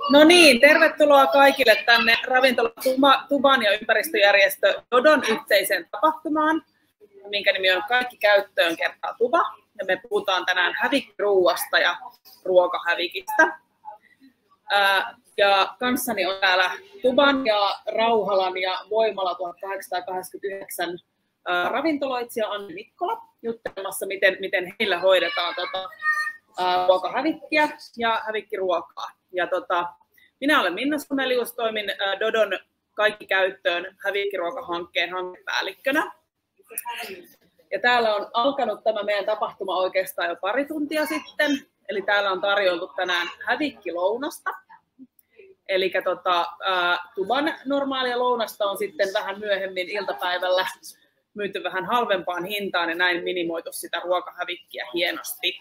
No niin, tervetuloa kaikille tänne ravintola Tuban ja ympäristöjärjestö Dodon yhteiseen tapahtumaan, minkä nimi on Kaikki käyttöön kertaa Tuba. Ja me puhutaan tänään hävikkiruuasta ja ruokahävikistä. Ja kanssani on täällä Tuban ja Rauhalan ja Voimala 1889 ravintoloitsija Anni Mikkola juttelemassa, miten heillä hoidetaan ruokahävikkiä ja hävikkiruokaa. Ja minä olen Minna Somelius, toimin Dodon Kaikki käyttöön hävikkiruokahankkeen hankepäällikkönä. Ja täällä on alkanut tämä meidän tapahtuma oikeastaan jo pari tuntia sitten. Eli täällä on tarjoltu tänään hävikkilounasta. Eli Tuban normaalia lounasta on sitten vähän myöhemmin iltapäivällä myyty vähän halvempaan hintaan ja näin minimoitu sitä ruokahävikkiä hienosti.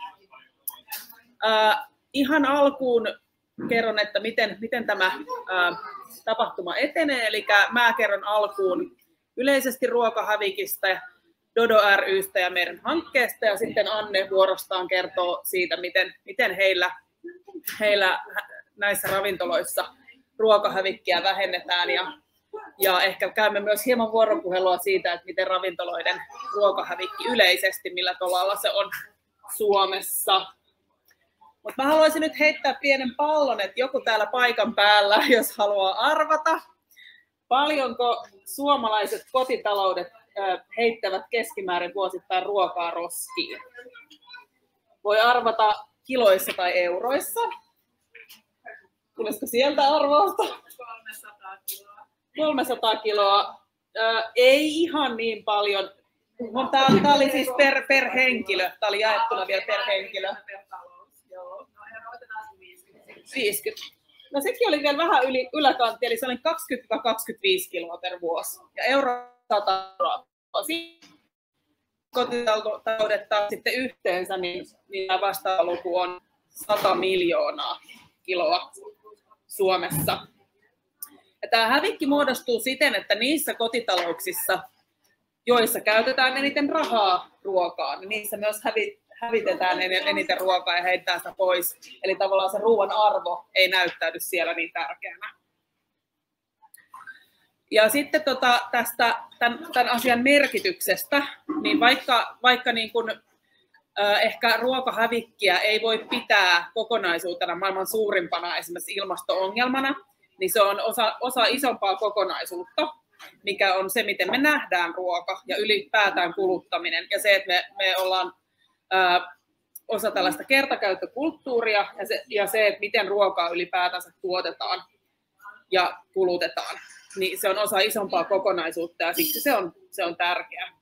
Ihan alkuun kerron, että miten tämä tapahtuma etenee. Eli mä kerron alkuun yleisesti ruokahävikistä, Dodo ry:stä ja meidän hankkeesta. Ja sitten Anne vuorostaan kertoo siitä, miten heillä näissä ravintoloissa ruokahävikkiä vähennetään. Ja ehkä käymme myös hieman vuoropuhelua siitä, että miten ravintoloiden ruokahävikki yleisesti, millä tolalla se on Suomessa. Mutta mä haluaisin nyt heittää pienen pallon, että joku täällä paikan päällä, jos haluaa arvata, paljonko suomalaiset kotitaloudet heittävät keskimäärin vuosittain ruokaa roskiin. Voi arvata kiloissa tai euroissa. Tulisiko sieltä arvausta? 300 kiloa. Ei ihan niin paljon. Tämä oli siis per henkilö. Tämä oli jaettuna vielä per henkilö. 50. No sekin oli vielä vähän yläkantti, eli se oli 20-25 kiloa per vuosi. Ja euro 100 vuosi. Kotitaloudet taas sitten yhteensä, niin tämä vastaava luku on 100 miljoonaa kiloa Suomessa. Ja tämä hävikki muodostuu siten, että niissä kotitalouksissa, joissa käytetään eniten rahaa ruokaan, niin niissä myös hävitetään eniten ruokaa ja heittää sitä pois. Eli tavallaan se ruoan arvo ei näyttäydy siellä niin tärkeänä. Ja sitten tästä tämän asian merkityksestä, niin vaikka niin kuin, ehkä ruokahävikkiä ei voi pitää kokonaisuutena maailman suurimpana esimerkiksi ilmasto-ongelmana, niin se on osa isompaa kokonaisuutta, mikä on se, miten me nähdään ruoka ja ylipäätään kuluttaminen. Ja se, että me ollaan osa tällaista kertakäyttökulttuuria ja se, että miten ruokaa ylipäätänsä tuotetaan ja kulutetaan, niin se on osa isompaa kokonaisuutta ja siksi se on tärkeää.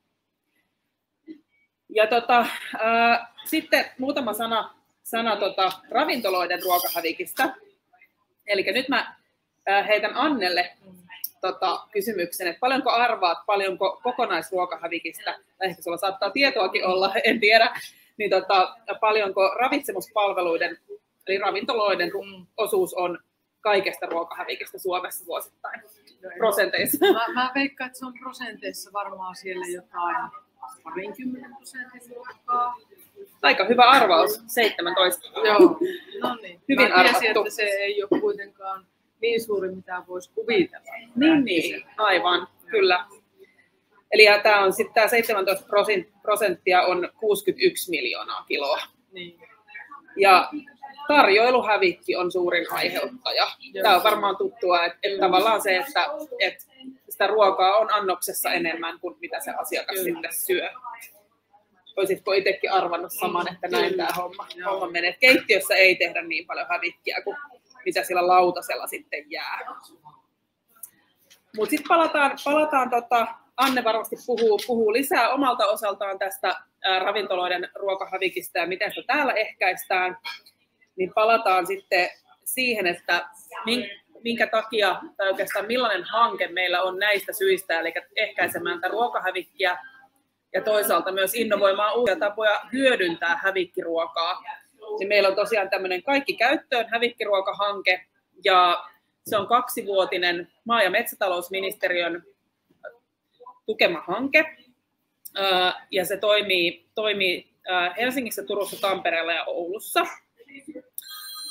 Ja sitten muutama sana ravintoloiden ruokahävikistä. Eli nyt mä heitän Annelle kysymyksen, että paljonko arvaat, paljonko kokonaisruokahävikistä, tai ehkä sulla saattaa tietoakin olla, en tiedä, niin paljonko ravitsemuspalveluiden, eli ravintoloiden osuus on kaikesta ruokahävikistä Suomessa vuosittain prosenteissa? Mä veikkaan, että se on prosenteissa varmaan siellä jotain 20% luokkaa. Aika hyvä arvaus, 17. Joo, no niin. Hyvin mä arvattu. tiesin, että se ei ole kuitenkaan niin suuri, mitä voisi kuvitella. Niin, aivan, kyllä. Eli tämä on sitten tämä 17% on 61 miljoonaa kiloa. Niin. Ja tarjoiluhävikki on suurin aiheuttaja. Tämä on varmaan tuttua, että tavallaan se, että sitä ruokaa on annoksessa enemmän kuin mitä se asiakas sitten syö. Olisitko itsekin arvannut saman, että näin tämä homma menee. Keittiössä ei tehdä niin paljon hävikkiä kuin mitä sillä lautasella sitten jää. Mutta sitten palataan Anne varmasti puhuu lisää omalta osaltaan tästä ravintoloiden ruokahävikistä ja miten sitä täällä ehkäistään. Niin palataan sitten siihen, että minkä takia tai oikeastaan millainen hanke meillä on näistä syistä, eli ehkäisemään tätä ruokahävikkiä ja toisaalta myös innovoimaan uusia tapoja hyödyntää hävikkiruokaa. Niin meillä on tosiaan tämmöinen Kaikki käyttöön hävikkiruokahanke ja se on 2-vuotinen maa- ja metsätalousministeriön tukema hanke ja se toimii Helsingissä, Turussa, Tampereella ja Oulussa.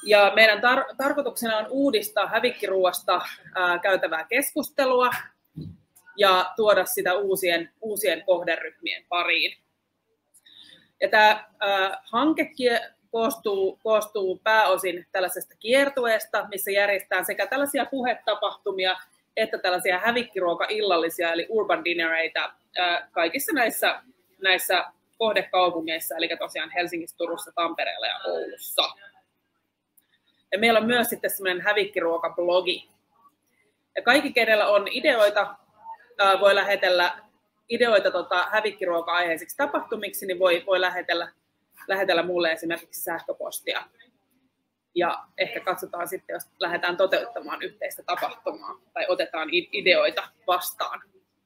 Ja meidän tarkoituksena on uudistaa hävikkiruoasta käytävää keskustelua ja tuoda sitä uusien kohderyhmien pariin. Ja tämä hanke koostuu pääosin tällaisesta kiertueesta, missä järjestetään sekä tällaisia puhetapahtumia että tällaisia hävikkiruokaillallisia, eli urban dinnereita kaikissa näissä kohdekaupungeissa, eli tosiaan Helsingissä, Turussa, Tampereella ja Oulussa. Ja meillä on myös sitten semmoinen hävikkiruokablogi. Ja kaikki, kenellä on ideoita, voi lähetellä ideoita hävikkiruoka-aiheisiksi tapahtumiksi, niin voi lähetellä mulle esimerkiksi sähköpostia. Ja ehkä katsotaan sitten, jos lähdetään toteuttamaan yhteistä tapahtumaa tai otetaan ideoita vastaan.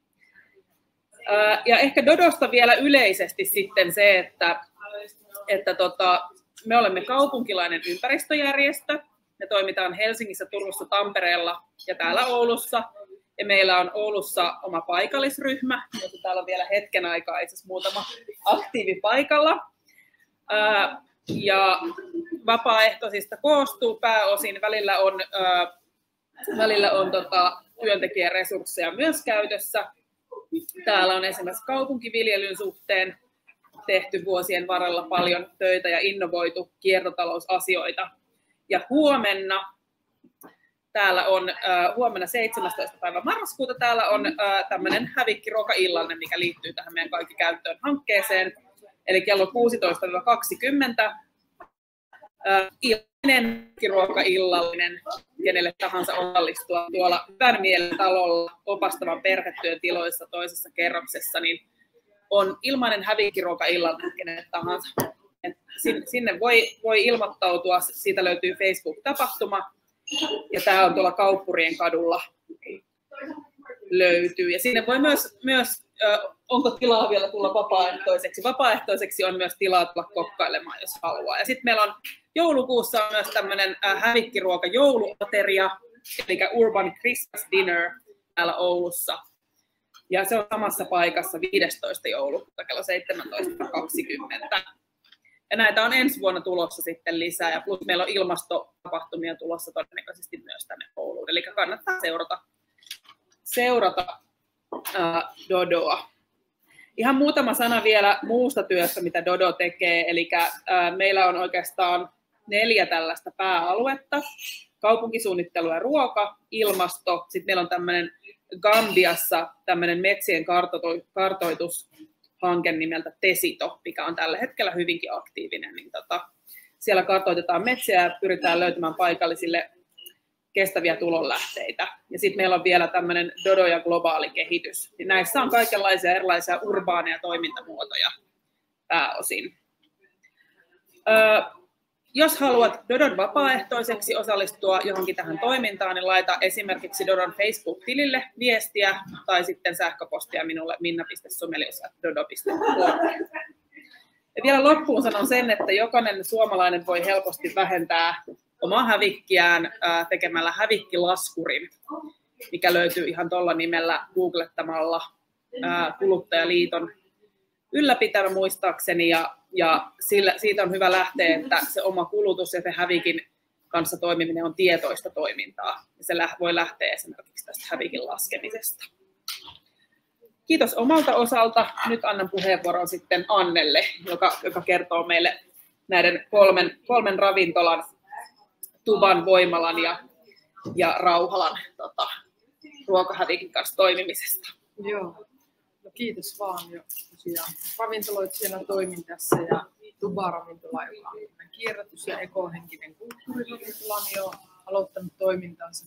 Ja ehkä Dodosta vielä yleisesti sitten se, että me olemme kaupunkilainen ympäristöjärjestö. Me toimitaan Helsingissä, Turussa, Tampereella ja täällä Oulussa. Ja meillä on Oulussa oma paikallisryhmä, mutta täällä on vielä hetken aikaa itse asiassa muutama aktiivi paikalla. Ja vapaaehtoisista koostuu pääosin. Välillä on työntekijäresursseja myös käytössä. Täällä on esimerkiksi kaupunkiviljelyn suhteen tehty vuosien varrella paljon töitä ja innovoitu kiertotalousasioita. Ja huomenna 17. päivä marraskuuta täällä on tämmöinen hävikkiruokaillallinen, mikä liittyy tähän meidän kaikki käyttöön hankkeeseen. Eli kello 16-20 hävikkiruokaillallinen, kenelle tahansa osallistua tuolla Hyvän Mielen talolla opastavan perhetyön tiloissa toisessa kerroksessa, niin on ilmainen hävikkiruokaillallinen kenelle tahansa. Sinne voi ilmoittautua, siitä löytyy Facebook-tapahtuma, ja tämä on tuolla Kauppurien kadulla löytyy. Ja sinne voi myös onko tilaa vielä tulla vapaaehtoiseksi? Vapaaehtoiseksi on myös tilaa tulla kokkailemaan, jos haluaa. Ja sitten meillä on joulukuussa on myös tämmöinen hävikkiruoka jouluateria, eli Urban Christmas Dinner täällä Oulussa. Ja se on samassa paikassa 15. joulukuuta kello 17.20. Ja näitä on ensi vuonna tulossa sitten lisää, ja plus meillä on ilmastotapahtumia tulossa todennäköisesti myös tänne Ouluun. Eli kannattaa seurata Dodoa. Ihan muutama sana vielä muusta työstä, mitä Dodo tekee. Eli meillä on oikeastaan 4 tällaista pääaluetta. Kaupunkisuunnittelu ja ruoka, ilmasto. Sitten meillä on tämmöinen Gambiassa tämmöinen metsien kartoitushanke nimeltä Tesito, mikä on tällä hetkellä hyvinkin aktiivinen. Niin siellä kartoitetaan metsiä ja pyritään löytämään paikallisille kestäviä tulonlähteitä. Ja sitten meillä on vielä tämmöinen Dodo ja globaali kehitys. Ja näissä on kaikenlaisia erilaisia urbaaneja toimintamuotoja pääosin. Jos haluat Dodon vapaaehtoiseksi osallistua johonkin tähän toimintaan, niin laita esimerkiksi Dodon Facebook-tilille viestiä tai sitten sähköpostia minulle minna.somelius@dodo.com. Ja vielä loppuun sanon sen, että jokainen suomalainen voi helposti vähentää omaa hävikkiään tekemällä hävikkilaskurin, mikä löytyy ihan tuolla nimellä googlettamalla Kuluttajaliiton ylläpitävä muistaakseni, ja siitä on hyvä lähteä, että se oma kulutus ja se hävikin kanssa toimiminen on tietoista toimintaa, ja se voi lähteä esimerkiksi tästä hävikin laskemisesta. Kiitos omalta osalta. Nyt annan puheenvuoron sitten Annelle, joka kertoo meille näiden kolmen ravintolan, Tuban, Voimalan ja Rauhalan ruokahävikin kanssa toimimisesta. Joo, no kiitos vaan jo tosiaan ravintoloitsijana toimin tässä, ja Tuba-ravintola, joka on kierrätys- ja ekohenkinen kulttuuriravintola, on jo aloittanut toimintansa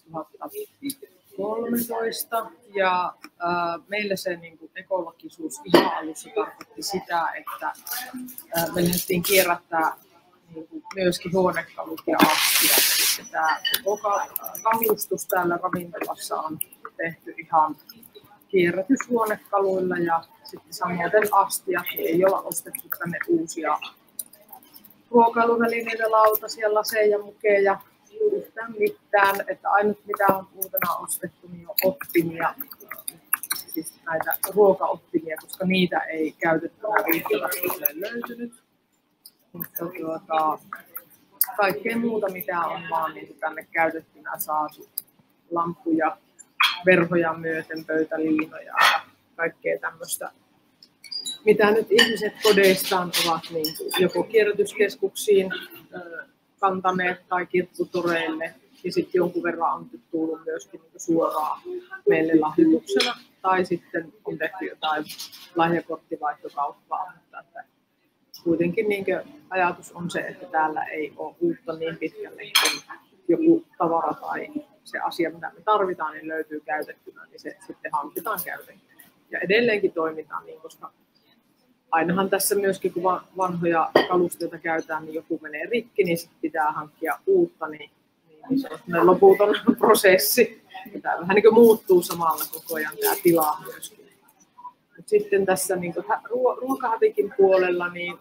2013, ja meillä se ekologisuus ihan alussa tarkoitti sitä, että me lähdettiin kierrättää myöskin huonekalut ja astiat. Eli tämä kalustus täällä ravintolassa on tehty ihan kierrätyshuonekaluilla, ja sitten samoin astiat, ei olla ostettu tänne uusia ruokailuvälineitä, lautasia, laseja, mukeja, yhtään mitään. Että ainut mitä on uutena ostettu, niin on ottimia, siis näitä ruokaottimia, koska niitä ei käytettynä riittävästi ole löytynyt. kaikkea muuta, mitä on vaan niin tänne käytettynä saatu. Lamppuja, verhoja myöten, pöytäliinoja ja kaikkea tämmöistä, mitä nyt ihmiset kodeistaan ovat niin joko kierrätyskeskuksiin kantaneet tai kirpputoreille. Ja sitten jonkun verran on tullut myöskin niin suoraan meille lahjoituksena. Tai sitten on tehty jotain lahjakorttivaihtokauppaa. Mutta että kuitenkin niin ajatus on se, että täällä ei ole uutta niin pitkälle, kun joku tavara tai se asia, mitä me tarvitaan, niin löytyy käytettynä, niin se sitten hankitaan käytettynä. Ja edelleenkin toimitaan niin, koska ainahan tässä myöskin, kun vanhoja kalusteita käytetään, niin joku menee rikki, niin sitten pitää hankkia uutta, niin se on loputon prosessi. Tämä vähän niin kuin muuttuu samalla koko ajan tämä tila myöskin. Mut sitten tässä niin ruokahävikin puolella, niin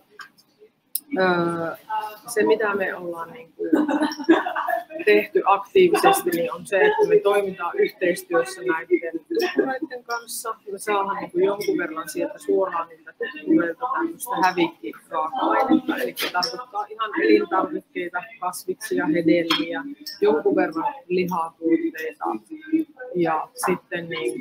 se mitä me ollaan niin kuin tehty aktiivisesti, niin on se, että me toimitaan yhteistyössä näiden tukkureiden kanssa. Me saadaan niin kuin jonkun verran sieltä suoraan niitä tukkureilta tämmöistä hävikkiraaka-ainetta. Eli se tarkoittaa ihan elintarvikkeita, kasviksia, hedelmiä, jonkun verran lihatuotteita ja sitten niin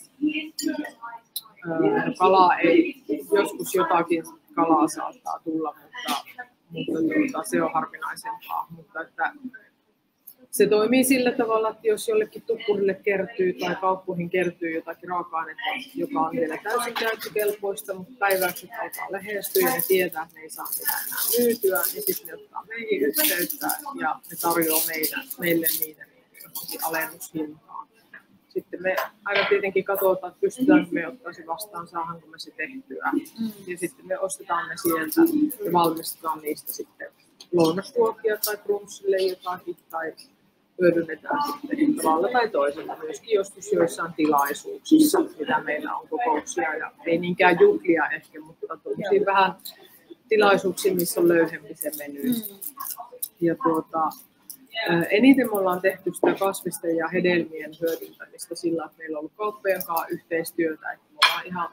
kalaa ei, joskus jotakin kalaa saattaa tulla, mutta se on harvinaisempaa. Mutta että se toimii sillä tavalla, että jos jollekin tukkurille kertyy tai kauppoihin kertyy jotakin raaka-ainetta, joka on vielä täysin käyttökelpoista, mutta päiväykset alkaa lähestyä ja ne tietää, että ne ei saa mitään enää myytyä, niin sitten ne ottaa meihin yhteyttä ja ne tarjoaa meille niitä johonkin alennushintaan. Sitten me aina tietenkin katsotaan, että pystytäänkö me ottaa se vastaan, saadaanko me se tehtyä. Ja sitten me ostetaan ne sieltä ja valmistetaan niistä sitten lounasruokia tai brunssille jotakin tai hyödynnetään sitten tavalla tai toisella. Myöskin joskus joissain tilaisuuksissa, mitä meillä on kokouksia ja ei niinkään juhlia ehkä, mutta tosi vähän tilaisuuksia, missä on löyhempi se meny. Ja eniten me ollaan tehty sitä kasvisten ja hedelmien hyödyntämistä sillä, että meillä on ollut kauppojen kanssa yhteistyötä, että me ollaan ihan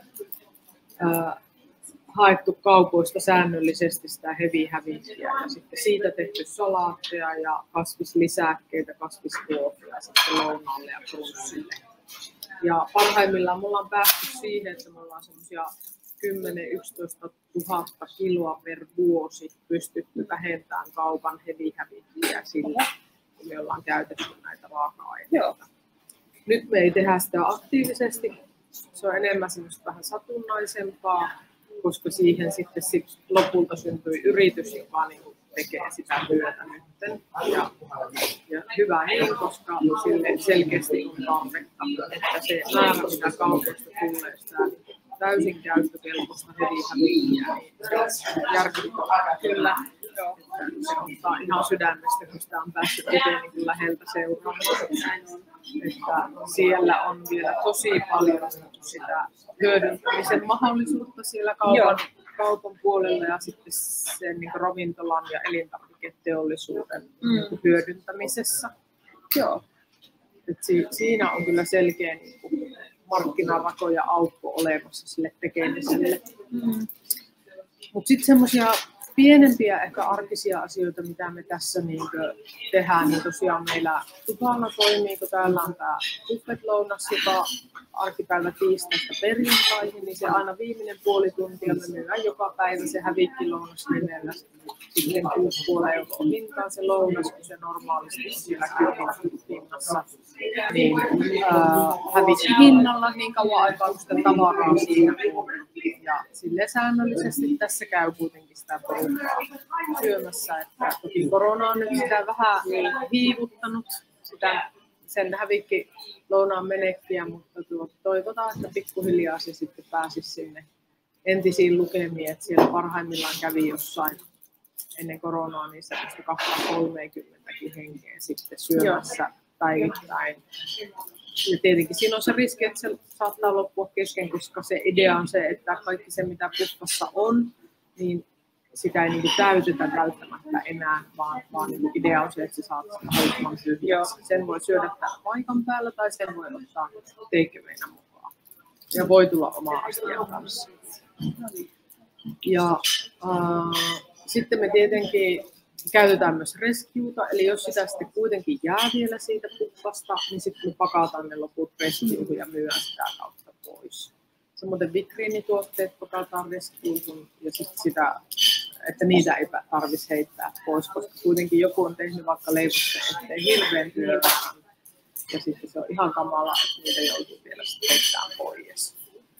haettu kaupoista säännöllisesti sitä heavy-hävikkiä ja sitten siitä tehty salaatteja ja kasvislisäkkeitä, kasvisruokia sitten lounaalle ja brunssille. Ja parhaimmillaan me ollaan päästy siihen, että me ollaan semmoisia 10-11 000 kiloa per vuosi pystytty vähentämään kaupan heavy-hävikkiä sillä, kun me ollaan käytetty näitä raaka-aineita. Nyt me ei tehdä sitä aktiivisesti, se on enemmän semmoista vähän satunnaisempaa, koska siihen sitten lopulta syntyi yritys, joka tekee sitä työtä nyt. Ja hyvä niin, koska sille selkeästi on tarvetta, että se määrä, mitä kaupoista tulee, sitä täysin käyttökelpoista heavy-hävikkiä, niin se on järkyttävää. Kyllä. Se ottaa ihan sydämestä, kun sitä on päässyt eteen niin läheltä seuraamaan. Että siellä on vielä tosi paljon sitä hyödyntämisen mahdollisuutta siellä kaupan puolella ja sitten sen niin ravintolan ja elintarviketeollisuuden hyödyntämisessä. Joo. Et siinä on kyllä selkeä niin markkinarako ja aukko olemassa sille tekemiselle. Mutta sitten semmoisia pienempiä ehkä arkisia asioita, mitä me tässä tehdään, niin tosiaan meillä Tupalla toimii, kun täällä on tämä buffet-lounas, joka arkipäivä tiistaista perjantaihin, niin se aina viimeinen puoli tuntia me myydään joka päivä se hävikkilounas nimellä. Sitten 6,5 euroa hintaan se lounas, kun se normaalisti on siellä hinnassa. Niin, hävikkihinnalla niin kauan aikaa, kun sitä tavaraa siinä on. Ja silleen säännöllisesti tässä käy kuitenkin sitä porukkaa syömässä, että toki korona on nyt sitä vähän hiivuttanut sen hävikkilounaan menekkiä, mutta toivotaan, että pikkuhiljaa se sitten pääsisi sinne entisiin lukemiin, että siellä parhaimmillaan kävi jossain ennen koronaa niin semmoista 230 henkeä sitten syömässä päivittäin. Ja tietenkin siinä on se riski, että se saattaa loppua kesken, koska se idea on se, että kaikki se mitä puskassa on, niin sitä ei niin täytetä välttämättä enää, vaan niin idea on se, että se saa hoitamaan tyhjäksi. Sen voi syödä täällä paikan päällä tai sen voi ottaa takeawayna mukaan. Ja voi tulla omaa astian kanssa. Ja sitten me tietenkin Käytetään myös rescueta, eli jos sitä sitten kuitenkin jää vielä siitä puppasta, niin sitten me pakataan ne loput rescuuhun ja myydään sitä kautta pois. Samoin vitriinituotteet pakataan rescuuhun ja sitten sitä, että niitä ei tarvitsisi heittää pois, koska kuitenkin joku on tehnyt vaikka leivotteen, ettei hirveän hyvän. Ja sitten se on ihan kamalaa, että niitä joutuu vielä sitten heittämään pois.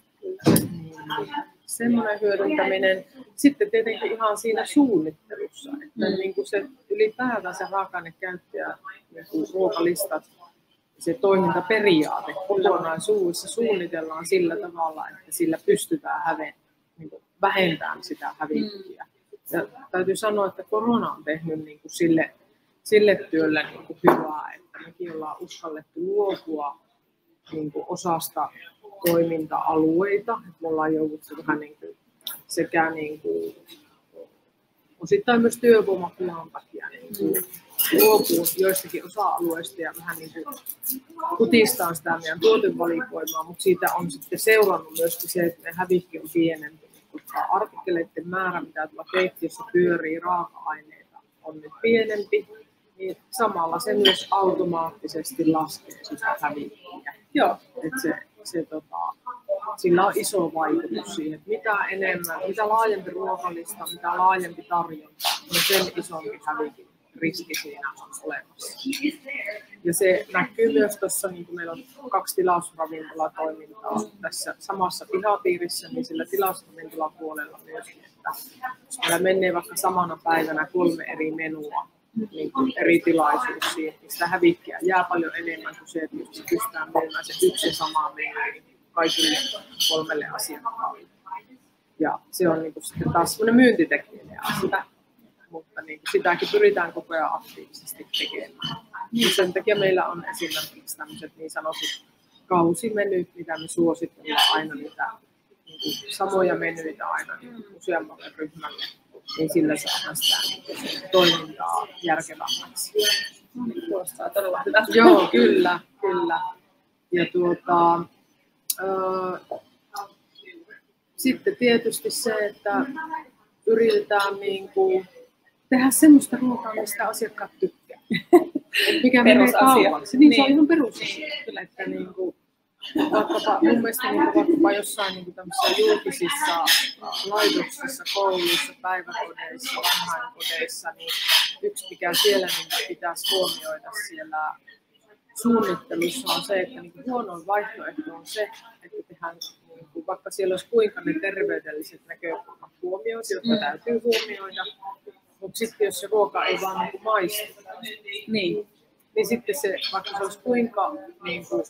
Semmoinen hyödyntäminen. Sitten tietenkin ihan siinä suunnittelussa, että niin kuin se ylipäätään se raaka-ainekäyttäjä, niin ruokalistat, se toimintaperiaate kokonaisuudessa suunnitellaan sillä tavalla, että sillä pystytään niin kuin vähentämään sitä hävikkiä. Ja täytyy sanoa, että korona on tehnyt niin kuin sille työlle niin kuin hyvää, että mekin ollaan uskallettu luopua niin kuin osasta toiminta-alueita. Me ollaan jouduttu vähän niin kuin sekä niin kuin osittain myös työvoimapulan takia niin luopuu joistakin osa-alueista ja vähän niin kuin kutistaan sitä meidän tuotevalikoimaa, mutta siitä on sitten seurannut myöskin se, että hävikki on pienempi, koska artikkeleiden määrä, mitä tuolla keittiössä pyörii, raaka-aineita on nyt pienempi, niin samalla se myös automaattisesti laskee sitä hävikkiä. Joo. Sillä on iso vaikutus siihen, että mitä laajempi ruokalista, mitä laajempi tarjonta, niin sen isompi hävikin riski siinä on olemassa. Ja se näkyy myös tuossa, niin kuin meillä on 2 tilausravintolatoimintaa tässä samassa pihapiirissä, niin sillä tilausravintolapuolella myöskin, että jos meillä menee vaikka samana päivänä 3 eri menua, niin eri tilaisuuksiin, niin sitä hävikkiä jää paljon enemmän kuin se, että jos pystytään myymään se yksi sama menu kaikille 3 asiakkaalle. Ja se on niin kuin sitten taas semmoinen myyntitekninen asia, mutta niin kuin sitäkin pyritään koko ajan aktiivisesti tekemään. Niin sen takia meillä on esimerkiksi tämmöiset niin sanotut kausimenyt, mitä me suositellaan aina niitä niin kuin samoja menyitä aina niin useammalle ryhmälle. Niin sillä saadaan sitä niin toimintaa järkevämmäksi. Kuulostaa todella hyvä. Joo, kyllä. Ja sitten tietysti se, että yritetään niin kuin tehdä semmoista ruokaa, mistä asiakkaat tykkää. Mikä menee kaupaksi. Niin, se on ihan perusasia. Että niin kuin, vaikkapa, mun mielestä niin vaikkapa jossain niin tämmöisissä julkisissa laitoksissa, kouluissa, päiväkodeissa, vanhainkodeissa, niin yksi mikä siellä niin pitäisi huomioida siellä suunnittelussa on se, että niin huonoin vaihtoehto on se, että tehdään, niin vaikka siellä olisi kuinka ne terveydelliset näkökulmat huomioita, jotka täytyy huomioida, mutta sitten jos se ruoka ei vaan niin maistu, niin sitten se, vaikka se olisi kuinka niin kuin,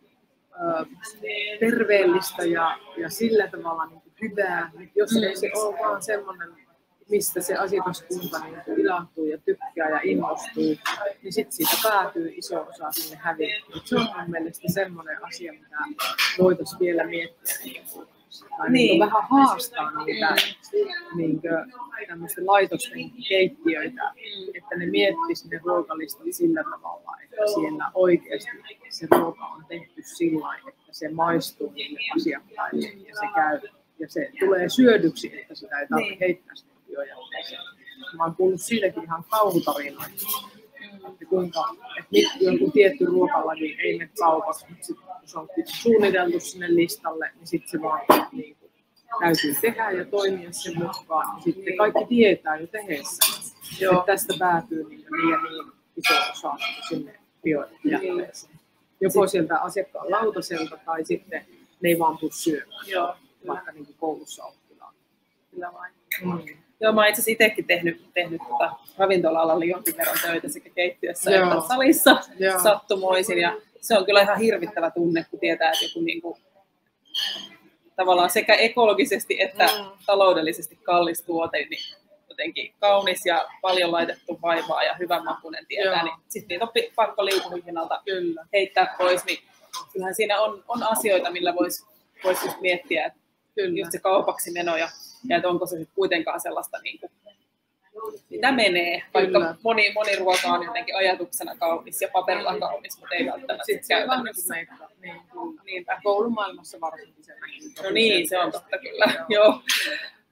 terveellistä ja sillä tavalla niin kuin hyvää, niin jos ei se ole vaan semmoinen, mistä se asiakaskunta niin ilahtuu ja tykkää ja innostuu, niin sitten siitä päätyy iso osa sinne hävikkiin. Se on mun mielestä semmoinen asia, mitä voitaisiin vielä miettiä. Tai niin vähän haastaa niitä niin tämmöisten laitosten keittiöitä, että ne miettisivät ne ruokalistat sillä tavalla, että siellä oikeasti se ruoka on tehty sillä tavalla, että se maistuu niille asiakkaille ja se käy ja se tulee syödyksi, että sitä ei tarvitse heittää sinne biojätteeseen. Mä oon kuullut siitäkin ihan kauhutarinoita, että kuinka joku tietty ruokalaji ei mene kaupaksi, mutta sitten kun se on suunniteltu sinne listalle, niin sitten se vaan niin täytyy tehdä ja toimia sen mukaan. Ja sitten kaikki tietää jo tehdessä, että tästä päätyy niin iso osa sinne biojätteeseen. Joko sieltä asiakkaan lautaselta tai sitten ne ei vaan tule syömään, vaikka niin kuin koulussa oppilaan. Kyllä vain. Joo, mä oon itse asiassa itsekin tehnyt ravintola-alalla jonkin verran töitä sekä keittiössä että salissa sattumoisin. Ja se on kyllä ihan hirvittävä tunne, kun tietää, että joku niinku, tavallaan sekä ekologisesti että taloudellisesti kallis tuote, niin jotenkin kaunis ja paljon laitettu vaivaa ja hyvän makuinen tietää, niin sitten niitä on pakko liukuhinnalta heittää pois. Niin kyllähän siinä on asioita, millä voisi just miettiä, että just se kaupaksi meno ja että onko se kuitenkaan sellaista, niin kuin, mitä menee, vaikka moni ruoka on jotenkin ajatuksena kaunis ja paperilla kaunis, mutta ei välttämättä käytännössä. Niin, koulumaailmassa varsinkin se näkyy. No niin, se on totta kyllä. Joo.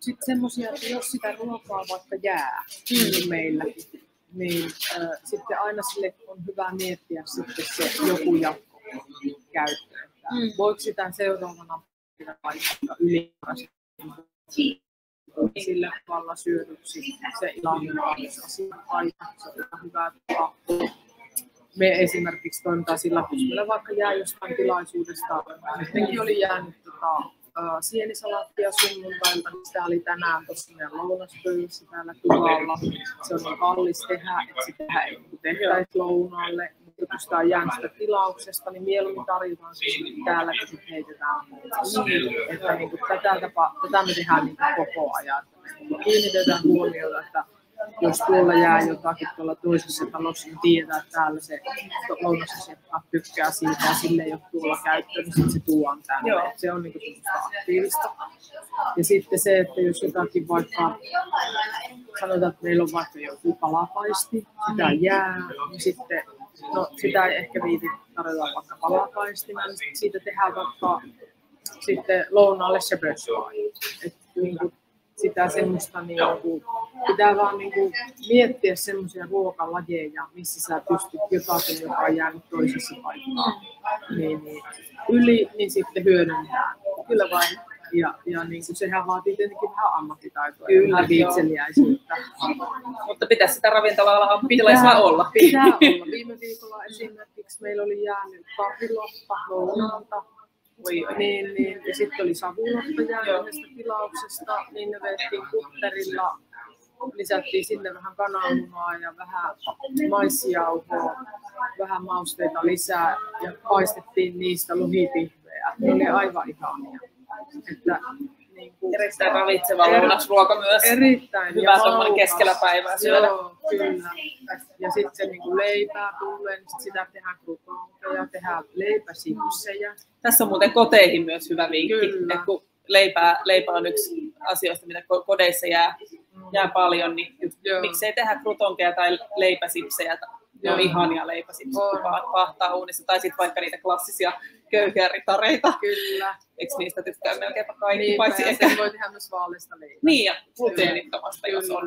sitten semmoisia, että jos sitä ruokaa vaikka jää, niin meilläkin, niin sitten aina sille on hyvä miettiä sitten se joku jatkokäyttö. Voiko sitä seuraavana vaikka ylimääräisesti sillä tavalla syödyksi se ilahdusaika, se on ihan hyvä tapa. Me esimerkiksi toimitaan sillä, että meillä vaikka jää jostain tilaisuudesta, nytkin oli jäänyt sienisalaattia sunnuntailta, niin sitä oli tänään tuossa meidän lounaspöydässä täällä tilalla. Se on niin kallis tehdä, että sitä ei tehtäisi lounaalle. Mutta kun sitä on jäänyt sitä tilauksesta, niin mieluummin tarjotaan se täällä, kun sitten heitetään niin, että niin tätä me tehdään niin koko ajan. Me kiinnitetään huomiota, että jos tuolla jää jotakin tuolla toisessa talossa, niin tiedetään, että täällä se lounasasiakka tykkää siitä ja sille ei ole tuolla käyttöön, niin sitten se tuodaan tänne. Se on niin aktiivista. Ja sitten se, että jos jotakin vaikka, sanotaan, että meillä on vaikka joku palapaisti, sitä jää, niin sitten, no sitä ei ehkä viiti tarjota vaikka palapaistina, niin siitä tehdään vaikka sitten lounaalle se brösvai. Sitä semmoista niinku, pitää vaan niinku miettiä semmoisia ruokalajeja, missä sä pystyt jotakin, joka on jäänyt toisessa paikkaan. Niin sitten hyödyntää. Kyllä vain. Ja niinku, sehän vaatii tietenkin vähän ammattitaitoa ja viitseliäisyyttä. Mutta pitäisi sitä ravintola-alan ammattilaisella olla. Pitää olla. Viime viikolla esimerkiksi meillä oli jäänyt kahviloppa lounaalta. Niin, ja sitten oli savulotta jääneestä tilauksesta, niin ne vedettiin kutterilla, lisättiin sinne vähän kananmunaa ja vähän maissijauhoa, vähän mausteita lisää ja paistettiin niistä lohipihvejä. Ne oli aivan ihania. Että, niin kuin, erittäin ravitseva lounasruoka myös. Erittäin. Hyvä tuommoinen keskellä päivää syödä. Joo, kyllä. Ja sitten se niin leipää tulee, niin sitä tehdään krutonkeja, tehdään leipäsipsejä. Tässä on muuten koteihin myös hyvä vinkki, että kun leipä on yksi asioista, mitä kodeissa jää paljon, niin miksei tehdä krutonkeja tai leipäsipsejä. Ne on ihania leipäsipsejä, kun pahtaa uunissa. Tai sitten vaikka niitä klassisia köyhääritareita. Kyllä. Eikö niistä tykkää melkeinpä kaikki? Niin, paitsi ehkä voi tehdä myös vaaleista leipää. Niin, ja gluteenittomasta,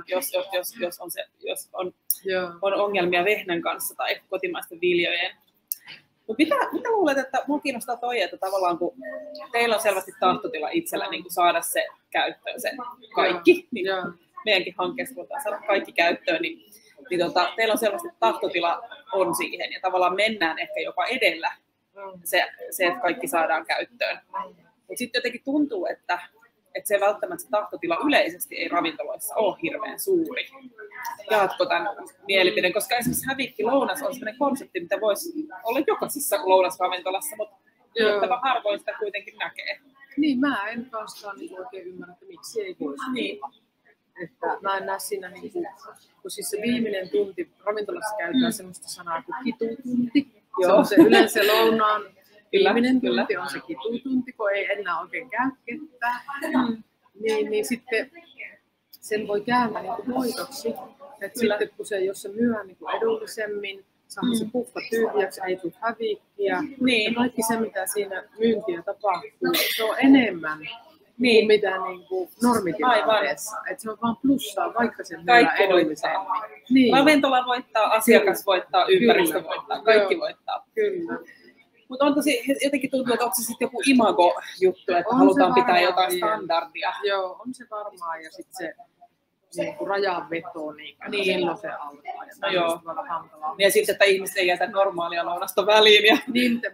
jos on ongelmia vehnän kanssa tai kotimaisten viljojen. Mutta mitä luulet, että minua kiinnostaa toi, että tavallaan kun teillä on selvästi tahtotila itsellä niin saada se käyttöön, se kaikki, niin meidänkin hankkeessa voidaan saada kaikki käyttöön, niin teillä on selvästi tahtotila on siihen ja tavallaan mennään ehkä jopa edellä se että kaikki saadaan käyttöön. Mutta sitten jotenkin tuntuu, että se välttämättä se tahtotila yleisesti ei ravintoloissa ole hirveän suuri. Jaatko tämän mielipiden? Koska esimerkiksi hävikki-lounas on sellainen konsepti, mitä voisi olla jokaisessa lounasravintolassa, mutta yllättävän harvoin sitä kuitenkin näkee. Niin, mä en kanssaan niin oikein ymmärrä, että miksi ei voisi olla. Että mä en näe siinä, niin kuin, kun siis se viimeinen tunti, ravintolassa käytetään sellaista sanaa kuin kitutunti. Se on se yleensä lounaan viimeinen tunti on se kitutunti, kun ei enää oikein käy ketään. Niin sitten sen voi käydä niin voitoksi. Että sitten kun jos se myö niin edullisemmin, saa se puffa tyhjäksi, ei tule hävikkiä. Ja kaikki se, mitä siinä myyntiä tapahtuu, se on enemmän kuin mitä niin normitilanteessa. Että se on vaan plussaa, vaikka se myö edullisemmin. Niin. Ravintola voittaa, asiakas voittaa, ympäristö voittaa, kaikki voittaa. Kyllä. Mutta on tosi, jotenkin tuntuu, että onko se sitten joku imago-juttu, että on halutaan pitää jotain standardia. Joo, on se varmaan. Ja sitten se niinku rajanveto, niin milloin se alkaa. Ja hankalaa. Ja sitten, että ihmiset ei jätä normaalia lounasta väliin. Ja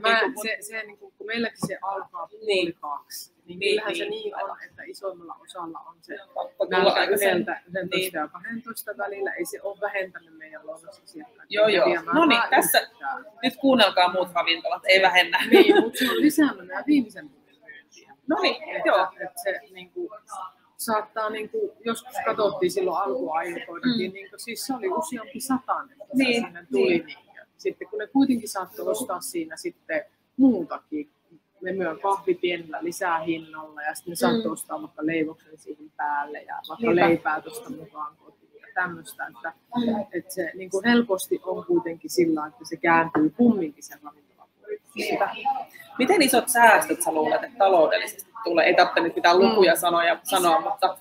kun meilläkin se alkaa puoli 2. Niin kyllähän se niin on, että isoimmalla osalla on se nälkä 11 ja 12 välillä. Ei se ole vähentänyt meidän lounasasiakkaita. Joo. No niin, tässä nyt kuunnelkaa muut ravintolat, ei vähennä. Niin, mutta se on lisännyt nämä viimeisen myyntiä. No niin, joo. Että se niinku saattaa, joskus katsottiin silloin alkuaikoinakin, siis se oli useampi satainen, kun siinä tuli. Sitten kun ne kuitenkin saattoi ostaa siinä sitten muutakin, me myön kahvi pienellä lisähinnalla ja sitten ne saattoi ostaa vaikka leivoksen siihen päälle ja vaikka leipää tuosta mukaan kotiin ja tämmöistä. Että se helposti on kuitenkin sillä, että se kääntyy kumminkin sen ravintolan puolelle. Miten isot säästöt sä luulet, että taloudellisesti tulee? Ei tarvitse nyt mitään lukuja sanoa, mutta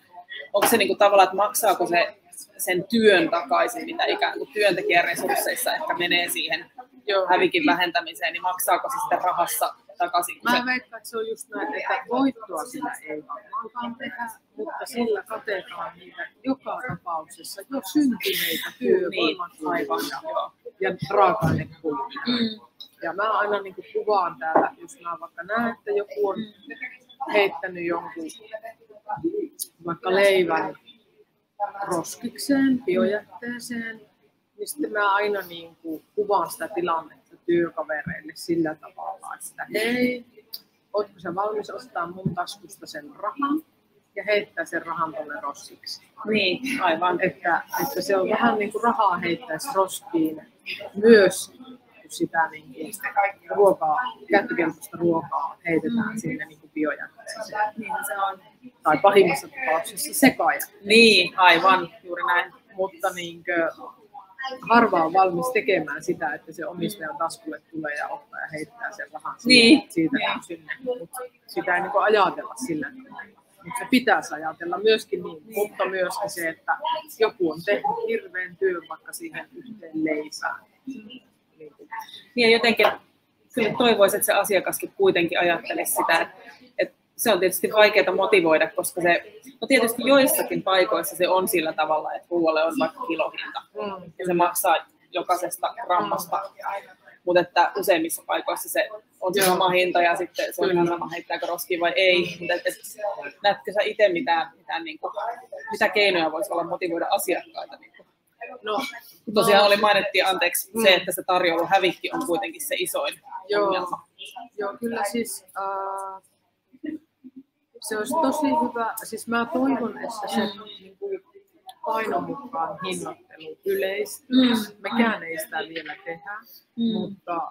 onko se niinku tavallaan, että maksaako se sen työn takaisin, mitä ikään kuin työntekijäresursseissa ehkä menee siihen hävikin vähentämiseen, niin maksaako se sitten rahassa takaisin? Mä veikkaan, että se on just näin, että voittoa sillä ei varmaankaan tehdä, mutta sillä katetaan niitä joka tapauksessa jo syntyneitä työvoiman ja raaka-ainekuluja. Ja mä aina niin kuin kuvaan täällä, jos mä vaikka näen, että joku on heittänyt jonkun vaikka leivän roskikseen, biojätteeseen, niin sitten mä aina niin kuin kuvaan sitä tilannetta työkavereille sillä tavalla, että hei, ootko sä valmis ottaa mun taskusta sen rahan ja heittää sen rahan tuonne roskiksi. Niin, aivan. Että se on vähän niin kuin rahaa heittäisi roskiin myös, kun sitä niin kuin ruokaa, käyttökelpoista ruokaa heitetään sinne niin kuin biojätteeseen. Niin se on. Tai pahimmassa tapauksessa sekajätteeseen. Niin, aivan, juuri näin. Mutta niin kuin, harva on valmis tekemään sitä, että se omistajan taskulle tulee ja ottaa ja heittää sen rahan siitä sinne. Mutta sitä ei niin kuin ajatella sillä tavalla. Mutta se pitäisi ajatella myöskin niin, mutta myöskin se, että joku on tehnyt hirveän työn vaikka siihen yhteen leipään. Niin ja jotenkin kyllä toivoisin, että se asiakaskin kuitenkin ajattelisi sitä, että se on tietysti vaikeaa motivoida, koska se, no tietysti joissakin paikoissa se on sillä tavalla, että ruoalle on vaikka kilohinta ja se maksaa jokaisesta grammasta, mutta että useimmissa paikoissa se on se sama hinta ja sitten se on ihan sama, heittääkö roskiin vai ei. Mutta näetkö sä itse mitä keinoja voisi olla motivoida asiakkaita? Tosiaan mainittiin, se, että se tarjoiluhävikki on kuitenkin se isoin ongelma. Joo, kyllä siis se olisi tosi hyvä. Siis mä toivon, että se painon mukaan hinnoittelu yleistyy. Mekään ei sitä vielä tehdä, mutta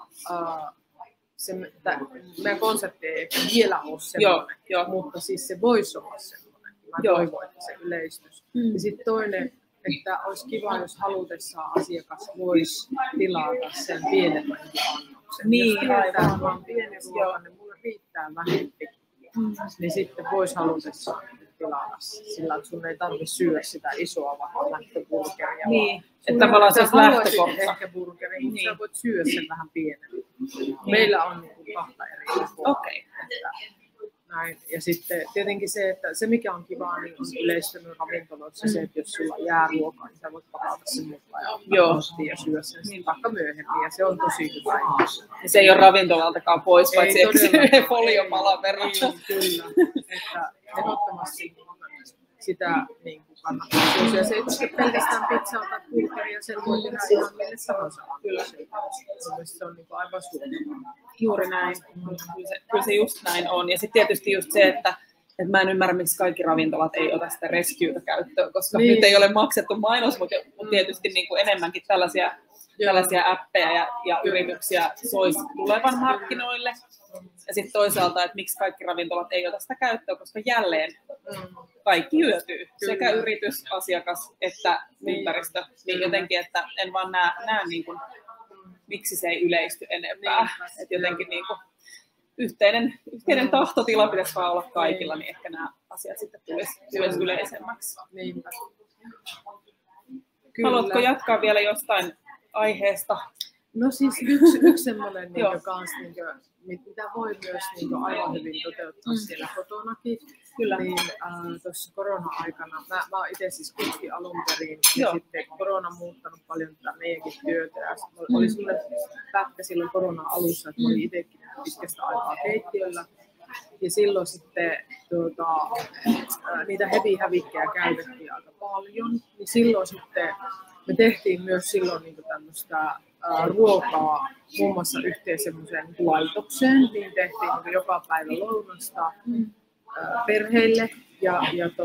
meidän konsepti ei ehkä vielä ole semmoinen, mutta siis se voisi olla semmoinen. Mä toivon, että se yleistyisi. Ja sitten toinen, että olisi kiva, jos halutessaan asiakas voisi tilata sen pienemmän annoksen. Niin, jos tiedetään vaan pieni ruoka, niin mulle riittää vähempi. Niin sitten voisi halutessaan tilata sillä, että sun ei tarvitse syödä sitä isoa vaan lähtöburgeria. Niin, että tavallaan se olisi lähtökohta. Ehkä burgeria, mutta sä voit syödä sen vähän pienemmän. Meillä on kahta eri puolta. Okei. Näin. Ja sitten tietenkin se, että se mikä on kivaa, niin on yleistynyt ravintoloissa se, että jos sulla jää ruokaa, niin sä voit pakata sen mukaan ja ottaa ja syödä sen vaikka myöhemmin. Ja se on tosi hyvä. Ja se ei ole ravintolaltakaan pois, paitsi se foliopalan verran. Kyllä. Että ehdottomasti sitä niin kuin kannattaa. Ja se ei koske pelkästään pizzaa tai burgeria, sen voi tehdä ihan mille sanotaan. Kyllä. Se on niin kuin aivan suotavaa. Juuri näin. Kyllä se just näin on. Ja sitten tietysti just se, että mä en ymmärrä, miksi kaikki ravintolat ei ota sitä rescueta käyttöön, koska nyt ei ole maksettu mainos, mutta tietysti niin kuin enemmänkin tällaisia appeja ja yrityksiä soisi tulevan markkinoille. Ja sitten toisaalta, että miksi kaikki ravintolat ei ota sitä käyttöön, koska jälleen kaikki hyötyy. Sekä yritys, asiakas että ympäristö. Niin jotenkin, että en vaan näe niin kuin, miksi se ei yleisty enempää. Että jotenkin niin kuin yhteinen tahtotila pitäisi vaan olla kaikilla, niin ehkä nämä asiat sitten tulisi yleisemmäksi. Niinpä. Haluatko jatkaa vielä jostain aiheesta? No siis yksi semmoinen mitä voi myös aivan hyvin toteuttaa siellä kotonakin. Kyllä. Niin tuossa korona-aikana, mä oon itse siis kutki alun perin ja sitten korona on muuttanut paljon tätä meidänkin työtä. Ja oli sulle pätkä silloin korona-alussa, että mä olin itsekin pitkästä aikaa keittiöllä. Ja silloin sitten niitä hävikkejä käytettiin aika paljon. Niin silloin sitten me tehtiin myös silloin niin tämmöistä ruokaa muun muassa yhteen semmoiseen laitokseen, niin tehtiin niin joka päivä lounasta perheille ja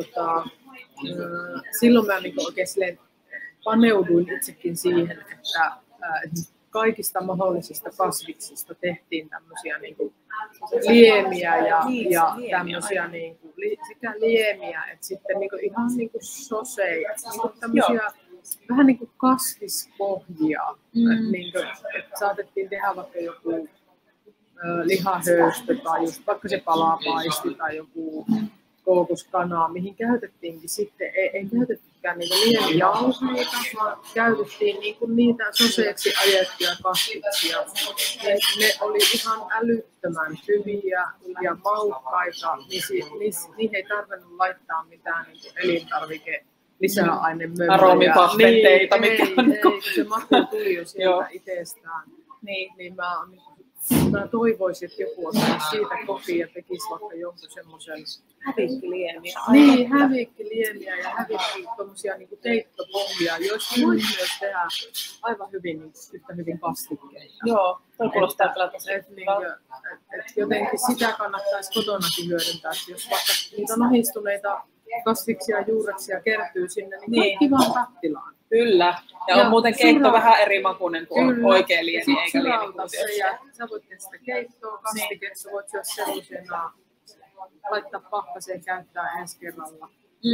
silloin mä niin oikein paneuduin itsekin siihen, että kaikista mahdollisista kasviksista tehtiin tämmöisiä niin kuin liemiä ja tämmöisiä niin kuin, sekä liemiä että sitten niin kuin ihan niin kuin soseja, niin kuin tämmöisiä vähän niin kuin kasvispohjia, niin kuin, että saatettiin tehdä vaikka joku lihahöystö tai just vaikka se palapaisti tai joku kookoskanaa, mihin käytettiinkin sitten, ei käytettykään niitä liemijauheita, vaan käytettiin niinku niitä soseeksi ajettuja kasviksia. Ne oli ihan älyttömän hyviä ja maukkaita, niihin ei tarvinnut laittaa mitään niinku lisäainemömmöjä. Aromipahventeita, ei, kun se maku tuli jo sieltä itsestään. Niin mä toivoisin, että joku ottaisi siitä kopia ja tekisi vaikka jonkun semmoisen hävikkiliemiä. Niin, hävikkiliemiä ja tommosia niinku teittopohjia, joista voi myös tehdä aivan hyvin, niin yhtä hyvin kastikkeita. Joo, toi kuulostaa kyllä tosi. Jotenkin sitä kannattaisi kotonakin hyödyntää, että jos vaikka niitä nahistuneita kasviksia ja juureksia kertyy sinne, niin kaikki vaan kattilaan. Kyllä. Ja on muuten keitto vähän eri makuinen kuin oikea liemi, eikä liemikuutiossa. Sä voit tehdä sitä keittoa, kastiketta, voit syödä sellaisena, laittaa pakkaseen käyttää ensi kerralla.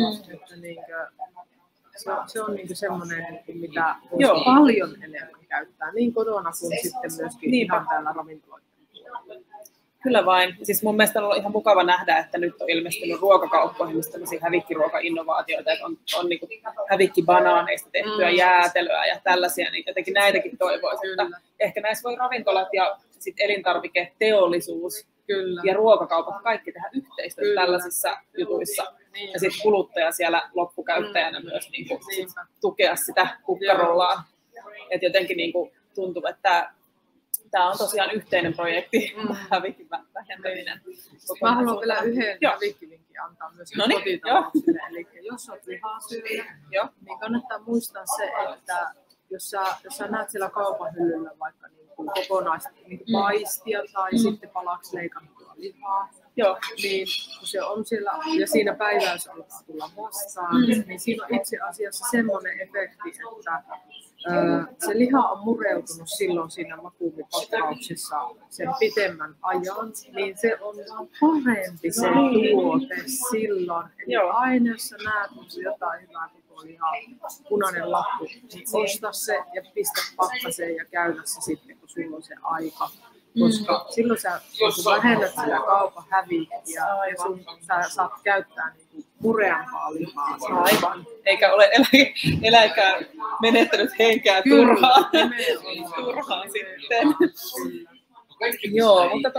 Se on niinku semmoinen, mitä voisi paljon enemmän käyttää, niin kotona kuin sitten myöskin ihan täällä ravintoloiden. Kyllä vain. Siis mun mielestä on ollut ihan mukava nähdä, että nyt on ilmestynyt ruokakauppoihin tämmöisiä hävikkiruoka-innovaatioita, että on niinku hävikkibanaaneista tehtyä jäätelöä ja tällaisia, niin jotenkin näitäkin toivoisin, että ehkä näissä voi ravintolat ja sit elintarviketeollisuus ja ruokakaupat kaikki tehdä yhteistyötä tällaisissa jutuissa. Ja sitten kuluttaja siellä loppukäyttäjänä myös niinku tukea sitä kukkarollaan. Et jotenkin niinku tuntuu, että tämä on tosiaan yhteinen projekti, hävikin vähentäminen. Mä haluan vielä yhden hävikkivinkin antaa myös kotitalouksille. Eli jos olet lihasyöjä, niin kannattaa muistaa se, että jos sä näet siellä kaupan hyllyllä vaikka kokonaista paistia tai sitten palaksi leikattua lihaa, niin kun se on siellä ja siinä päiväys alkaa tulla vastaan, niin siinä on itse asiassa semmoinen efekti, että se liha on mureutunut silloin siinä makuumipakkauksessa sen pitemmän ajan, niin se on parempi se tuote silloin. Eli aina jos sä näet jotain hyvää koko lihaa, punainen lappu, niin osta se ja pistä pakkaseen ja käytä se sitten, kun sulla on se aika. Koska silloin sä vähennät sitä kaupan hävikkiä ja sä saat käyttää mureampaa lihaa. Aivan. Eikä ole eläikään menettänyt henkeä turhaan sitten. Joo, mutta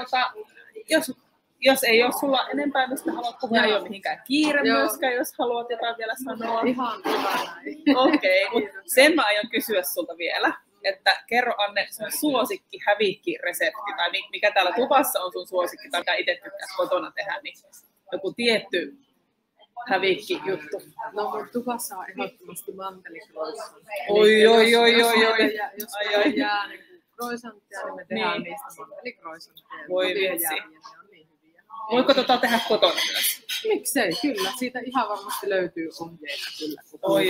jos ei ole sulla enempää, mistä haluat puhua, ei ole mihinkään kiire myöskään, jos haluat jotain vielä sanoa. Ihan hyvä näin. Okei, mutta sen mä aion kysyä sulta vielä. Että kerro Anne sun suosikki hävikkiresepti, tai mikä täällä tupassa on sun suosikki, tai mitä itse tykkäät kotona tehdä, niin joku tietty hävikki-juttu. No mun tupassa on ehdottomasti mantelikroissant. Oi. Jos jää niin kroissanttia, niin me tehdään niistä mantelikroissanttia. Voi vitsi. Voiko tehdä kotona myös? Miksei, kyllä. Siitä ihan varmasti löytyy ohjeita kyllä. Oi.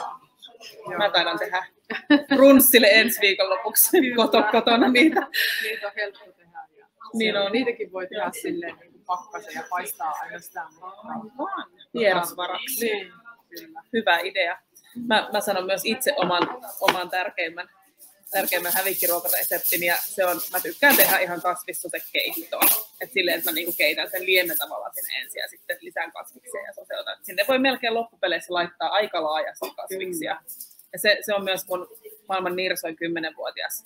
Mä taidan tehdä brunssille ensi viikonlopuksi kotona niitä. Niitä on helppo tehdä. Niin on. Niitäkin voi tehdä silleen niin pakkasen ja paistaa aina sitä. Vierasvaraksi. Niin, kyllä. Hyvä idea. Mä sanon myös itse oman tärkeimmän hävikkiruokareseptin, ja se on, mä tykkään tehdä ihan kasvissosekeittoa. Et silleen, että mä niinku keitän sen liemen tavallaan sinne ensin ja sitten lisään kasviksia ja soseutan. Sinne voi melkein loppupeleissä laittaa aika laajasti kasviksia. Ja se on myös mun maailman nirsoin 10-vuotias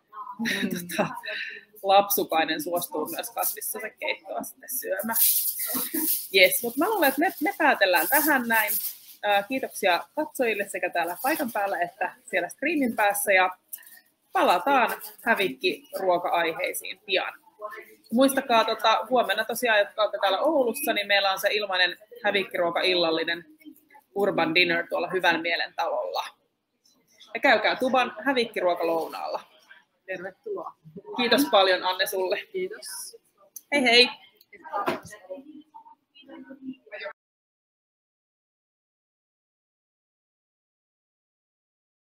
lapsukainen suostuu myös kasvissosekeittoa sitten syömään. Jes, mutta mä luulen, että me päätellään tähän näin. Kiitoksia katsojille sekä täällä paikan päällä että siellä streamin päässä, ja palataan hävikkiruoka-aiheisiin pian. Muistakaa, huomenna tosiaan, jotka olette täällä Oulussa, niin meillä on se ilmainen hävikkiruoka-illallinen Urban Dinner tuolla Hyvän Mielen talolla. Ja käykää Tuban hävikkiruokalounaalla. Tervetuloa. Kiitos paljon Anne sulle. Kiitos. Hei hei.